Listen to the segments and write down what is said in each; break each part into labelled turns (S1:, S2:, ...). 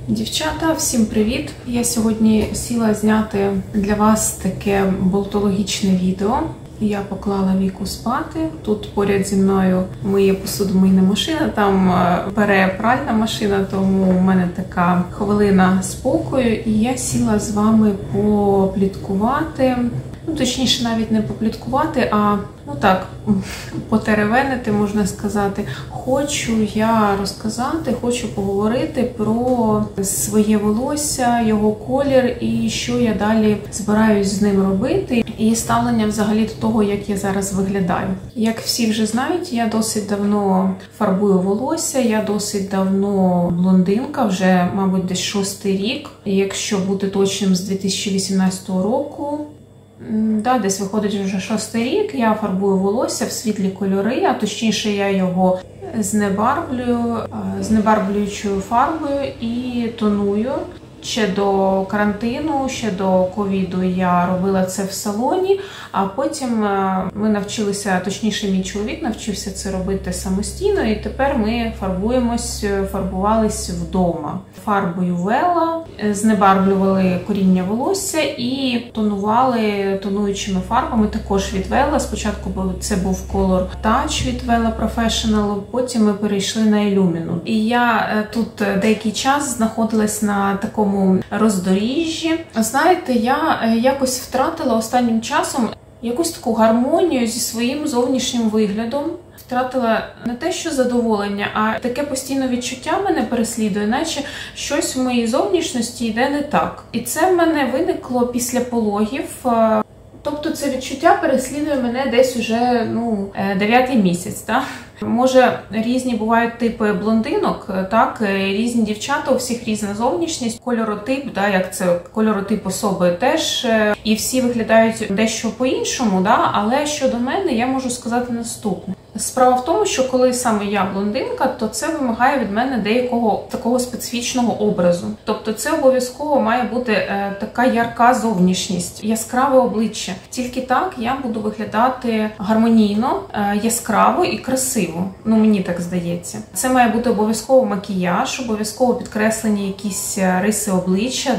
S1: Дівчата, всім привіт! Я сьогодні сіла зняти для вас таке болтологічне відео. Я поклала Віку спати. Тут поряд зі мною миє посудомийна машина, там пере пральна машина, тому в мене така хвилина спокою. І я сіла з вами попліткувати. Точніше, навіть не попліткувати, а потеревенити, можна сказати. Хочу я розказати, хочу поговорити про своє волосся, його колір і що я далі збираюсь з ним робити. І ставлення взагалі до того, як я зараз виглядаю. Як всі вже знають, я досить давно фарбую волосся, я досить давно блондинка, вже, мабуть, десь 6-й рік. Якщо бути точним, з 2018 року. Десь виходить вже 6-й рік, я фарбую волосся в світлі кольори, а точніше я його знебарвлюючою фарбою і тоную. Ще до карантину, ще до ковіду я робила це в салоні, а потім ми навчилися, точніше мій чоловік навчився це робити самостійно, і тепер ми фарбувались вдома. Фарбою вела, знебарвлювали коріння волосся і тонували тонуючими фарбами, також від вела. Спочатку це був Color Touch від Wella Professional, потім ми перейшли на Illuminu. І я тут деякий час знаходилась на такому роздоріжжі. Знаєте, я якось втратила останнім часом якусь таку гармонію зі своїм зовнішнім виглядом. Втратила не те, що задоволення, а таке постійне відчуття мене переслідує, наче щось в моїй зовнішності йде не так. І це в мене виникло після пологів. Тобто це відчуття переслідує мене десь уже 9-й місяць. Так? Може, різні бувають типи блондинок, так, різні дівчата, у всіх різна зовнішність, кольоротип, як це кольоротип особи теж, і всі виглядають дещо по-іншому, але щодо мене я можу сказати наступне. Справа в тому, що коли саме я блондинка, то це вимагає від мене деякого такого специфічного образу. Тобто це обов'язково має бути така ярка зовнішність, яскраве обличчя. Тільки так я буду виглядати гармонійно, яскраво і красиво. Мені так здається. Це має бути обов'язково макіяж, обов'язково підкреслені якісь риси обличчя.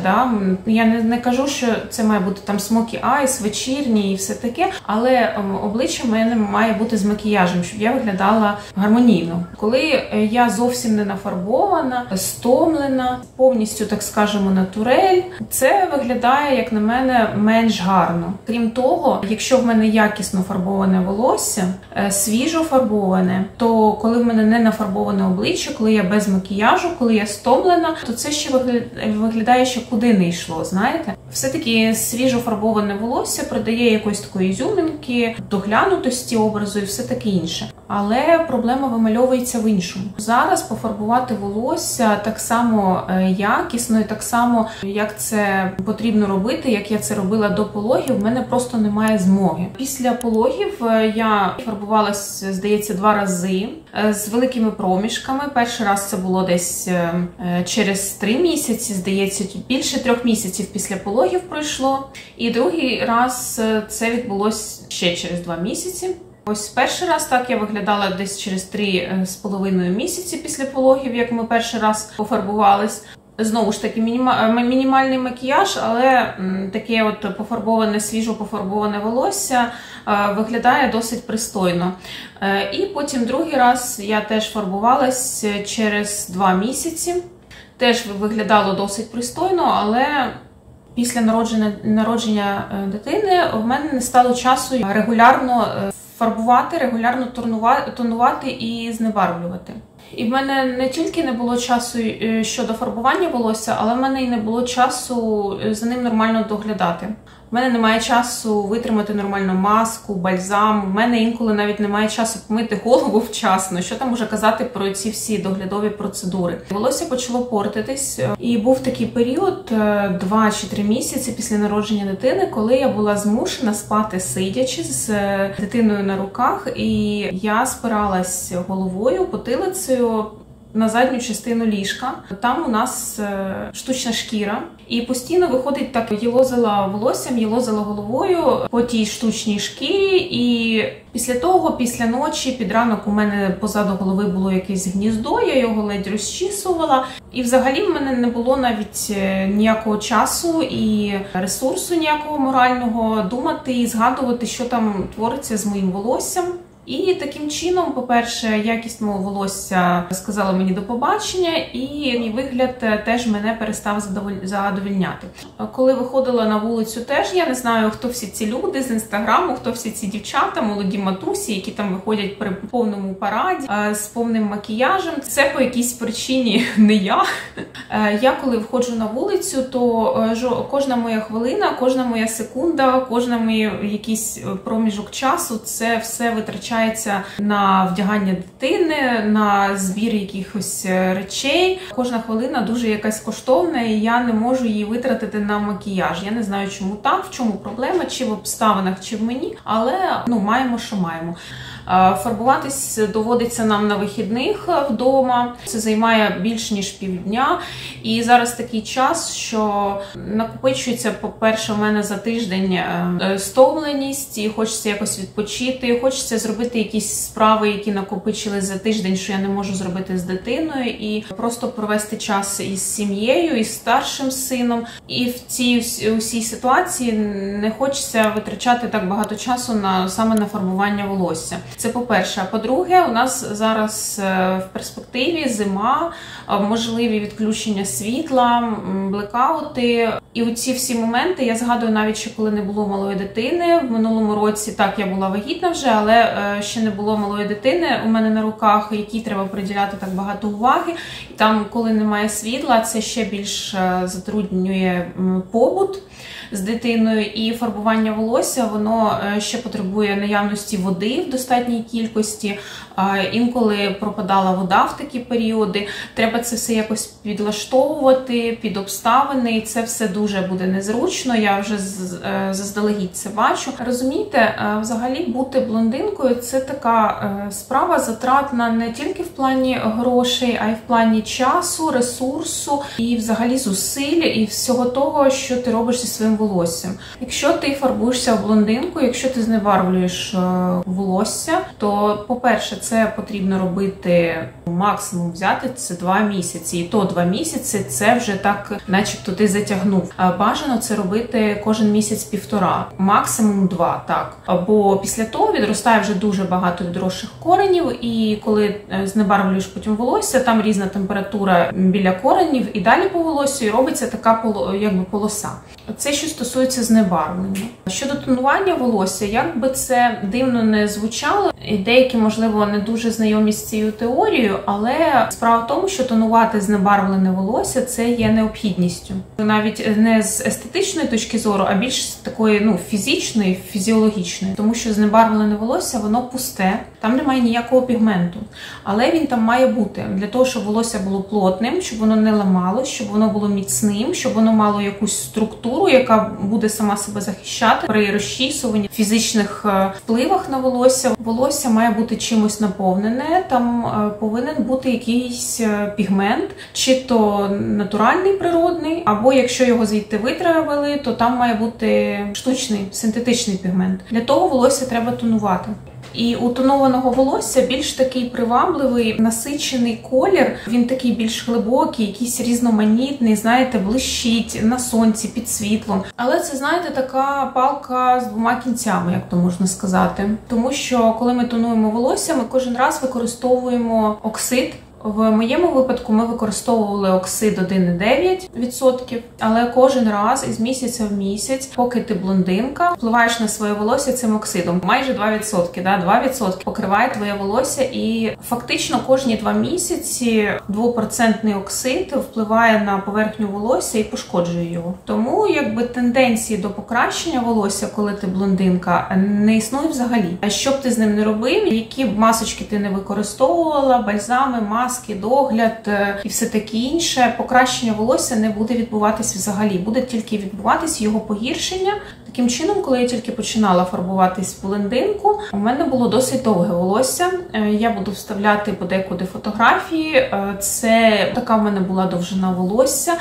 S1: Я не кажу, що це має бути там smoky eyes, вечірні і все таке, але обличчя в мене має бути з макіяжем, щоб я виглядала гармонійно. Коли я зовсім не нафарбована, стомлена, повністю, так скажемо, натурель, це виглядає, як на мене, менш гарно. Крім того, якщо в мене якісно фарбоване волосся, свіжо фарбоване, то коли в мене не нафарбоване обличчя, коли я без макіяжу, коли я стомлена, то це ще виглядає, що куди не йшло, знаєте? Все-таки свіжо фарбоване волосся придає якоїсь такої ізюминки, доглянутості образу і все таке інше. Але проблема вимальовується в іншому. Зараз пофарбувати волосся так само якісно і так само, як це потрібно робити, як я це робила до пологів, в мене просто немає змоги. Після пологів я фарбувалась, здається, 2 рази з великими проміжками. Перший раз це було десь через 3 місяці, здається, більше 3 місяців після пологів пройшло. І другий раз це відбулося ще через 2 місяці. Ось перший раз так я виглядала десь через 3,5 місяці після пологів, як ми перший раз пофарбувались. Знову ж таки, мінімальний макіяж, але таке пофарбоване, свіжо пофарбоване волосся виглядає досить пристойно. І потім другий раз я теж фарбувалась через 2 місяці. Теж виглядало досить пристойно, але після народження дитини в мене не стало часу регулярно фарбувати, регулярно тонувати і знебарвлювати. І в мене не тільки не було часу щодо фарбування волосся, але в мене і не було часу за ним нормально доглядати. В мене немає часу витримати нормальну маску, бальзам. В мене інколи навіть немає часу помити голову вчасно. Що там уже казати про ці всі доглядові процедури. Волосся почало портитись. І був такий період, 2 чи 3 місяці після народження дитини, коли я була змушена спати сидячи з дитиною на руках. І я спиралась головою, потилицею на задню частину ліжка. Там у нас штучна шкіра. І постійно виходить так, єлозила волоссям, єлозила головою по тій штучній шкірі. І після ночі, під ранок у мене позаду голови було якесь гніздо, я його ледь розчісувала. І взагалі в мене не було навіть ніякого часу і ресурсу ніякого морального думати і згадувати, що там твориться з моїм волоссям. І таким чином, по-перше, якість мого волосся сказала мені до побачення, і мій вигляд теж мене перестав задовольняти. Коли виходила на вулицю теж, я не знаю, хто всі ці люди з інстаграму, хто всі ці дівчата, молоді матусі, які там виходять при повному параді, з повним макіяжем. Це по якійсь причині не я. Я коли виходжу на вулицю, то кожна моя хвилина, кожна моя секунда, кожна моя якийсь проміжок часу, це все витрачає на вдягання дитини, на збір якихось речей. Кожна хвилина дуже якась коштовна, і я не можу її витратити на макіяж. Я не знаю, чому так, в чому проблема, чи в обставинах, чи в мені, але маємо, що маємо. Фарбуватись доводиться нам на вихідних вдома. Це займає більш ніж півдня. І зараз такий час, що накопичується, по-перше, в мене за тиждень стомленість, і хочеться якось відпочити, хочеться зробити якісь справи, які накопичились за тиждень, що я не можу зробити з дитиною, і просто провести час із сім'єю, із старшим сином. І в цій усій ситуації не хочеться витрачати так багато часу саме на фарбування волосся. Це по-перше. А по-друге, у нас зараз в перспективі зима, можливі відключення світла, блекаути. І у ці всі моменти я згадую навіть, що коли не було малої дитини, в минулому році, так, я була вагітна вже, але ще не було малої дитини у мене на руках, якій треба приділяти так багато уваги. І там, коли немає світла, це ще більш затруднює побут з дитиною, і фарбування волосся, воно ще потребує наявності води в достатній кількості. Інколи пропадала вода в такі періоди. Треба це все якось підлаштовувати під обставини, і це все дуже буде незручно. Я вже заздалегідь це бачу. Розумієте, взагалі бути блондинкою – це така справа затратна не тільки в плані грошей, а й в плані часу, ресурсу і взагалі зусиль і всього того, що ти робиш зі своїм волоссям. Якщо ти фарбуєшся в блондинку, якщо ти знебарвлюєш волосся, то, по-перше, це потрібно робити максимум взяти це 2 місяці. І то 2 місяці це вже так, начебто ти затягнув. Бажано це робити кожен місяць-півтора, максимум 2, так. Бо після того відростає вже дуже багато відросших коренів, і коли знебарвлюєш потім волосся, там різна температура біля коренів і далі по волоссю, і робиться така якби полоса. Це що стосується знебарвлення. Щодо тонування волосся, як би це дивно не звучало, і деякі, можливо, не дуже знайомі з цією теорією, але справа в тому, що тонувати знебарвлене волосся – це є необхідністю. Навіть не з естетичної точки зору, а більш з такої, фізичної, фізіологічної. Тому що знебарвлене волосся, воно пусте, там немає ніякого пігменту. Але він там має бути. Для того, щоб волосся було плотним, щоб воно не ламалось, щоб воно було міцним, щоб воно мало якусь структуру, яка буде сама себе захищати при розчісуванні, фізичних впливах на волосся. Волосся має бути чимось наповнене, там повинен бути якийсь пігмент, чи то натуральний, природний, або якщо його звідти витравили, то там має бути штучний, синтетичний пігмент. Для того волосся треба тонувати. І у тонованого волосся більш такий привабливий, насичений колір. Він такий більш глибокий, якийсь різноманітний, знаєте, блищить на сонці, під світлом. Але це, знаєте, така палка з 2 кінцями, як то можна сказати. Тому що, коли ми тонуємо волосся, ми кожен раз використовуємо оксид. В моєму випадку ми використовували оксид 1,9%, але кожен раз із місяця в місяць, поки ти блондинка, впливаєш на своє волосся цим оксидом. Майже 2%, 2% покриває твоє волосся, і фактично кожні 2 місяці 2% оксид впливає на поверхню волосся і пошкоджує його. Тому тенденції до покращення волосся, коли ти блондинка, не існує взагалі. А що б ти з ним не робив, які б масочки ти не використовувала, бальзами, маски, маски, догляд і все таке інше, покращення волосся не буде відбуватись взагалі. Буде тільки відбуватись його погіршення. Таким чином, коли я тільки починала фарбуватись в блондинку, у мене було досить довге волосся. Я буду вставляти подекуди фотографії. Це така в мене була довжина волосся.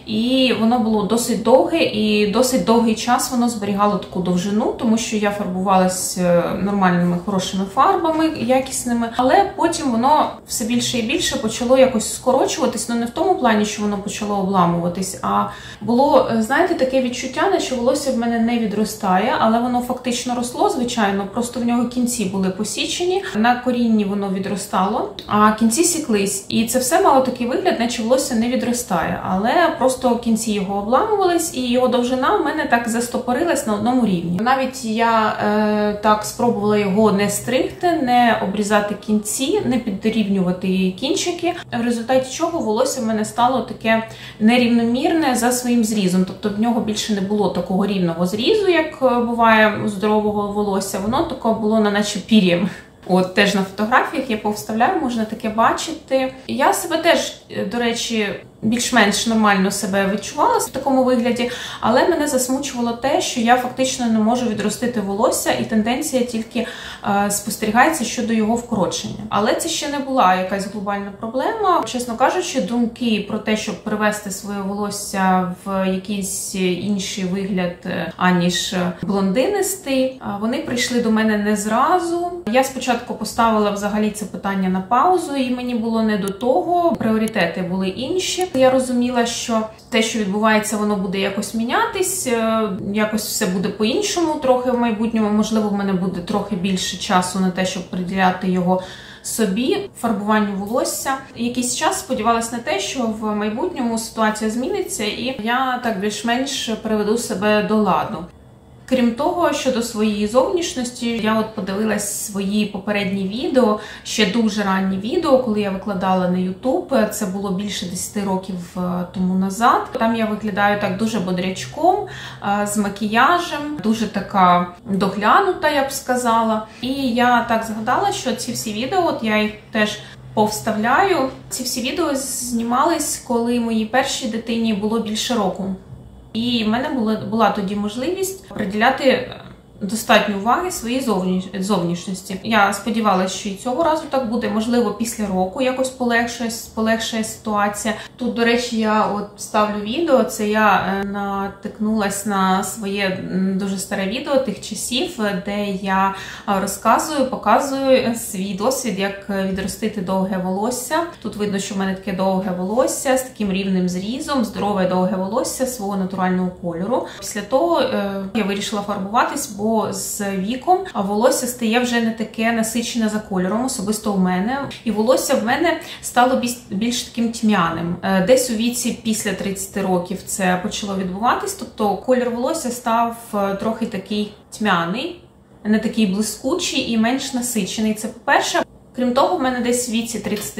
S1: І воно було досить довге, і досить довгий час воно зберігало таку довжину, тому що я фарбувалась нормальними, хорошими фарбами, якісними. Але потім воно все більше і більше почало якось скорочуватись. Ну, не в тому плані, що воно почало обламуватись, а було, знаєте, таке відчуття, що волосся в мене не відростає, але воно фактично росло, звичайно, просто в нього кінці були посічені, на корінні воно відростало, а кінці сіклись. І це все мало такий вигляд, наче волосся не відростає, але просто кінці його обламувались, і його довжина в мене так застопорилась на одному рівні. Навіть я так спробувала його не стригти, не обрізати кінці, не підрівнювати кінчики, в результаті чого волосся в мене стало таке нерівномірне за своїм зрізом, тобто в нього більше не було такого рівного зрізу, як буває у здорового волосся, воно таке було наче пір'ям. От теж на фотографіях я повставляю, можна таке бачити. Я себе теж, до речі, більш-менш нормально себе відчувала в такому вигляді, але мене засмучувало те, що я фактично не можу відростити волосся, і тенденція тільки спостерігається щодо його вкорочення. Але це ще не була якась глобальна проблема. Чесно кажучи, думки про те, щоб привести своє волосся в якийсь інший вигляд, аніж блондинистий, вони прийшли до мене не зразу. Я спочатку поставила взагалі це питання на паузу, і мені було не до того, пріоритети були інші. Я розуміла, що те, що відбувається, воно буде якось мінятись, якось все буде по-іншому трохи в майбутньому. Можливо, в мене буде трохи більше часу на те, щоб приділяти його собі, фарбуванню волосся. Якийсь час сподівалась на те, що в майбутньому ситуація зміниться, і я так більш-менш приведу себе до ладу. Крім того, щодо своєї зовнішності, я от подивилась свої попередні відео, ще дуже ранні відео, коли я викладала на YouTube, це було більше 10 років тому назад. Там я виглядаю так дуже бодрячком, з макіяжем, дуже така доглянута, я б сказала. І я так згадала, що ці всі відео, от я їх теж повставляю. Ці всі відео знімались, коли моїй першій дитині було більше року. І в мене була тоді можливість приділяти достатньо уваги своїй зовнішності. Я сподівалася, що і цього разу так буде. Можливо, після року якось полегшає ситуація. Тут, до речі, я от ставлю відео. Це я натикнулась на своє дуже старе відео тих часів, де я розказую, показую свій досвід, як відростити довге волосся. Тут видно, що в мене таке довге волосся з таким рівним зрізом, здорове довге волосся свого натурального кольору. Після того я вирішила фарбуватись, бо з віком волосся стає вже не таке насичене за кольором, особисто у мене. І волосся в мене стало більш таким тьмяним. Десь у віці після 30 років це почало відбуватись, тобто колір волосся став трохи такий тьмяний, не такий блискучий і менш насичений. Це по-перше. Крім того, в мене десь в віці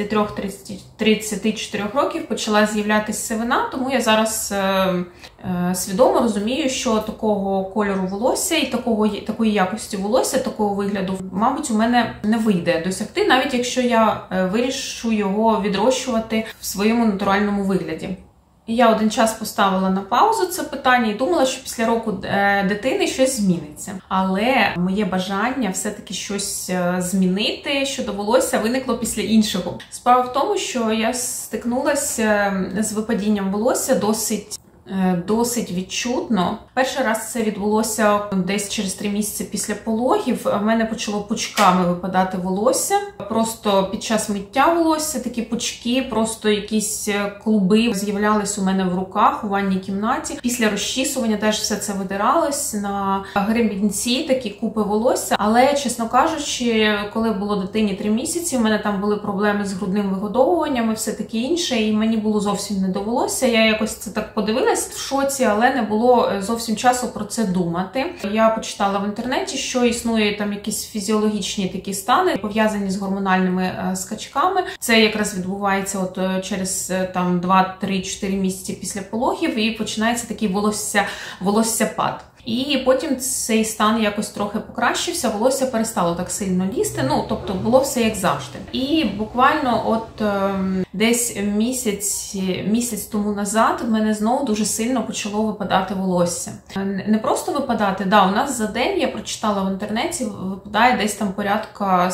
S1: 33-34 років почала з'являтися сивина, тому я зараз свідомо розумію, що такого кольору волосся і такої якості волосся, такого вигляду, мабуть, у мене не вийде досягти, навіть якщо я вирішу його відрощувати в своєму натуральному вигляді. Я один час поставила на паузу це питання і думала, що після року дитини щось зміниться. Але моє бажання все-таки щось змінити щодо волосся виникло після іншого. Справа в тому, що я стикнулася з випадінням волосся досить відчутно. Перший раз це відбулося десь через 3 місяці після пологів. В мене почало пучками випадати волосся. Просто під час миття волосся такі пучки, просто якісь клуби з'являлись у мене в руках у ванній кімнаті. Після розчісування теж все це видиралось на гребінці, такі купи волосся. Але, чесно кажучи, коли було дитині 3 місяці, у мене там були проблеми з грудним вигодовуванням і все таке інше, і мені було зовсім не до волосся. Я якось це так подивилась в шоці, але не було зовсім часу про це думати. Я почитала в інтернеті, що існує там якісь фізіологічні такі стани, пов'язані з гормональними скачками. Це якраз відбувається от через там 2-3-4 місяці після пологів, і починається такий волоссяпад. І потім цей стан якось трохи покращився, волосся перестало так сильно лізти, ну, тобто було все як завжди. І буквально от десь місяць тому назад в мене знову дуже сильно почало випадати волосся. Не просто випадати, да, у нас за день, я прочитала в інтернеті, випадає десь там порядка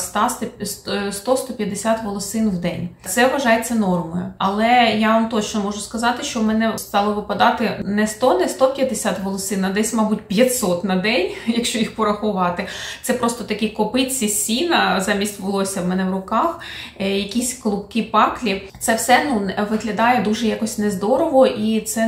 S1: 100-150 волосин в день. Це вважається нормою. Але я вам точно можу сказати, що в мене стало випадати не 100, не 150 волосин, а десь, мабуть, 500 на день, якщо їх порахувати. Це просто такі копиці сіна замість волосся в мене в руках, якісь клубки паклі. Це все, ну, виглядає дуже якось нездорово, і це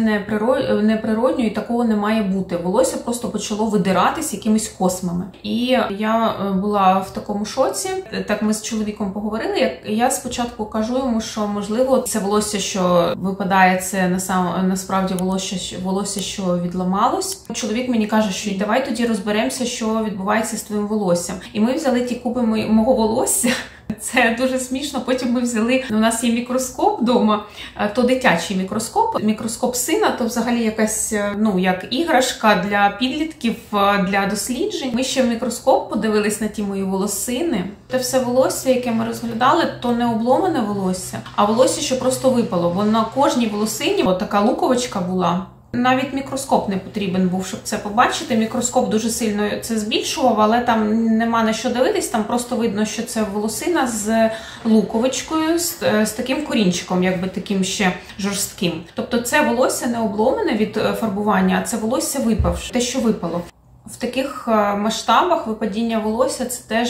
S1: не природньо, і такого не має бути. Волосся просто почало видиратись якимись космами. І я була в такому шоці. Так ми з чоловіком поговорили. Я спочатку кажу йому, що, можливо, це волосся, що випадає, це насправді волосся, що відламалось. Чоловік мені каже, що давай тоді розберемося, що відбувається з твоїм волоссям. І ми взяли ті купи мого волосся. Це дуже смішно. Потім ми взяли, у нас є мікроскоп вдома, то дитячий мікроскоп сина, то взагалі якась, ну, як іграшка для підлітків, для досліджень. Ми ще в мікроскоп подивились на ті мої волосини. Те все волосся, яке ми розглядали, то не обломане волосся, а волосся, що просто випало. Воно на кожній волосині, от така луковичка була. Навіть мікроскоп не потрібен був, щоб це побачити. Мікроскоп дуже сильно це збільшував, але там нема на що дивитись, там просто видно, що це волосина з луковичкою, з таким корінчиком, якби таким ще жорстким. Тобто це волосся не обломане від фарбування, а це волосся випавше, те, що випало. В таких масштабах випадіння волосся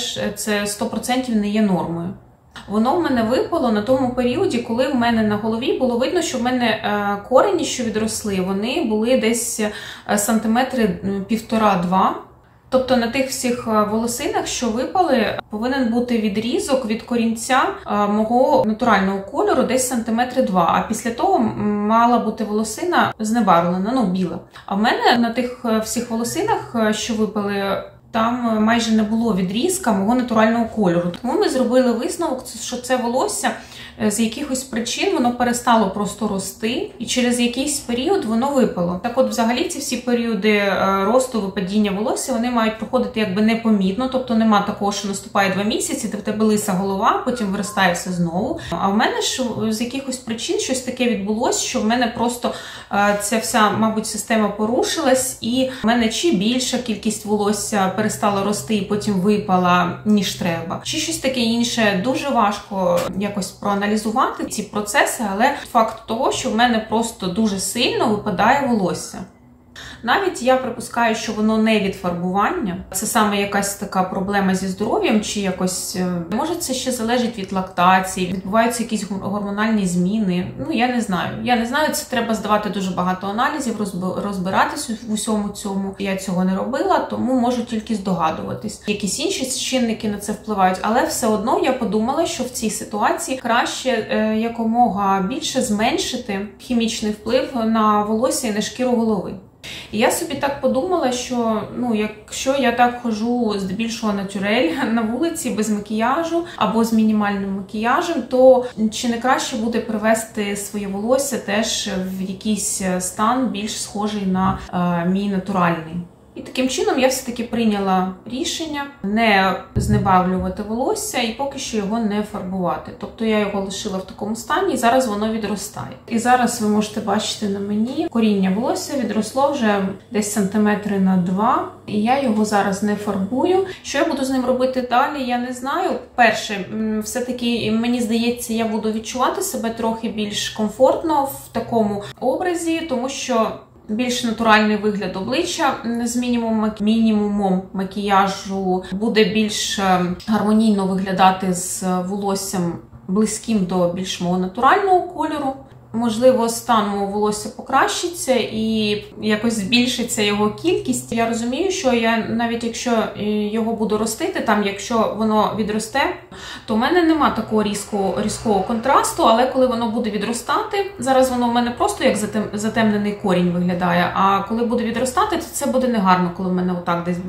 S1: це 100% не є нормою. Воно в мене випало на тому періоді, коли в мене на голові було видно, що в мене корені, що відросли, вони були десь сантиметри 1,5-2. Тобто на тих всіх волосинах, що випали, повинен бути відрізок від корінця мого натурального кольору десь сантиметри 2. А після того мала бути волосина знебарвлена, ну, біла. А в мене на тих всіх волосинах, що випали, там майже не було відрізка мого натурального кольору. Тому ми зробили висновок, що це волосся з якихось причин воно перестало просто рости, і через якийсь період воно випало. Так от, взагалі, ці всі періоди росту, випадіння волосся, вони мають проходити якби непомітно, тобто нема такого, що наступає 2 місяці, в тебе лиса голова, потім виростає все знову. А в мене ж з якихось причин щось таке відбулося, що в мене просто ця вся, мабуть, система порушилась, і в мене чи більша кількість волосся перестала рости і потім випала, ніж треба. Чи щось таке інше. Дуже важко якось проаналізувати ці процеси, але факт того, що в мене просто дуже сильно випадає волосся. Навіть я припускаю, що воно не від фарбування. Це саме якась така проблема зі здоров'ям, чи якось, може, це ще залежить від лактації, відбуваються якісь гормональні зміни. Ну, я не знаю, це треба здавати дуже багато аналізів, розбиратись в усьому цьому. Я цього не робила, тому можу тільки здогадуватись. Якісь інші чинники на це впливають, але все одно я подумала, що в цій ситуації краще якомога більше зменшити хімічний вплив на волосся і на шкіру голови. І я собі так подумала, що, ну, якщо я так ходжу здебільшого натюрель на вулиці без макіяжу або з мінімальним макіяжем, то чи не краще буде привести своє волосся теж в якийсь стан більш схожий на мій натуральний. І таким чином я все-таки прийняла рішення не знебавлювати волосся і поки що його не фарбувати. Тобто я його лишила в такому стані і зараз воно відростає. І зараз ви можете бачити на мені, коріння волосся відросло вже десь сантиметри на 2. І я його зараз не фарбую. Що я буду з ним робити далі, я не знаю. Перше, все-таки, мені здається, я буду відчувати себе трохи більш комфортно в такому образі, тому що більш натуральний вигляд обличчя з мінімумом макіяжу буде більш гармонійно виглядати з волоссям близьким до більш мого натурального кольору. Можливо, стан мого волосся покращиться і якось збільшиться його кількість. Я розумію, що я навіть якщо його буду ростити, там, якщо воно відросте, то в мене нема такого різкого контрасту, але коли воно буде відростати, зараз воно в мене просто як затемнений корінь виглядає, а коли буде відростати, то це буде негарно, коли в мене отак десь буде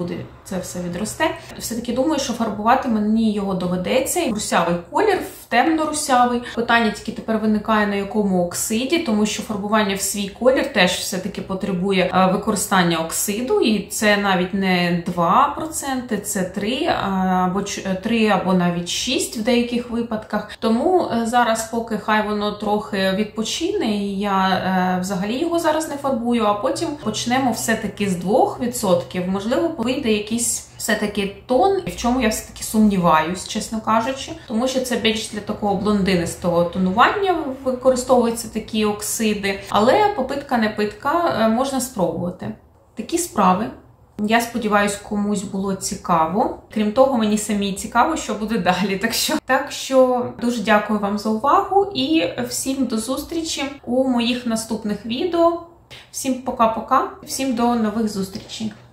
S1: це все відросте. Все-таки думаю, що фарбувати мені його доведеться. Русявий колір, темно-русявий. Питання тільки тепер виникає, на якому оксиді, тому що фарбування в свій колір теж все-таки потребує використання оксиду, і це навіть не 2%, це 3 або навіть 6 в деяких випадках. Тому зараз, поки хай воно трохи відпочине, і я взагалі його зараз не фарбую, а потім почнемо все-таки з 2%. Можливо, вийде якийсь все-таки тон, в чому я все-таки сумніваюсь, чесно кажучи, тому що це більш для такого блондинистого тонування використовуються такі оксиди, але попитка не питка, можна спробувати. Такі справи. Я сподіваюся, комусь було цікаво. Крім того, мені самі цікаво, що буде далі. Так що дуже дякую вам за увагу і всім до зустрічі у моїх наступних відео. Всім пока-пока, всім до нових зустрічей.